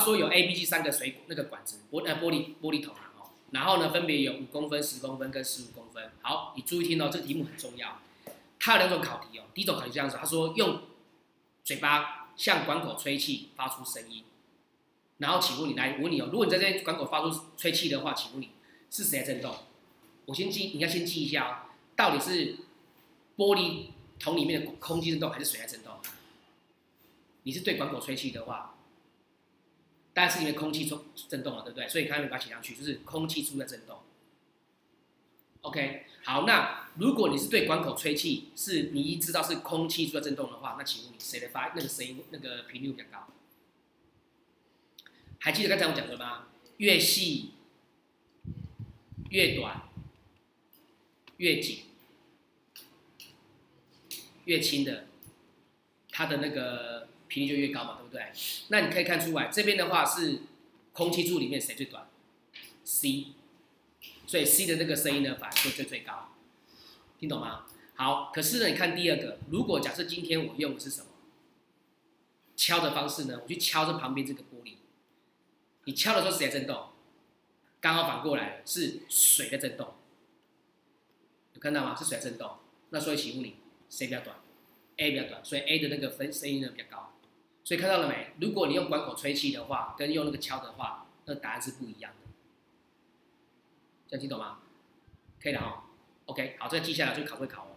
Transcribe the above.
说有 A、B、C 3个水那个管子玻璃桶啊哦，然后呢分别有5公分、10公分跟15公分。好，你注意听哦，这个题目很重要。它有2种考题哦，第一种考题这样子，他说用嘴巴向管口吹气发出声音，然后请问你来，我问你哦，如果你在这管口发出吹气的话，请问你是谁在震动？你要先记一下哦，到底是玻璃桶里面的空气震动还是水在震动？你是对管口吹气的话，当然是因为空气震动了，对不对？所以刚才把它写上去，就是空气出在震动。OK， 好，那如果你是对管口吹气，是你一知道是空气出在震动的话，那请问你谁的那个声音那个频率比较高？还记得刚才我讲的吗？越细、越短、越紧、越轻的，它的那个频率就越高嘛，对不对？那你可以看出来，这边的话是空气柱里面谁最短 ？C， 所以 C 的这个声音呢，反而就最高，听懂吗？好，可是呢，你看第二个，如果假设今天我用的是什么敲的方式呢？我去敲这旁边这个玻璃，你敲的时候谁在震动？刚好反过来是水在震动，有看到吗？是水在震动。那所以请问你谁比较短 ？A 比较短，所以 A 的那个声音呢比较高。所以看到了没？如果你用管口吹气的话，跟用那个敲的话，那答案是不一样的。这样听懂吗？可以了哈。OK， 好，这个记下来就考会考哦。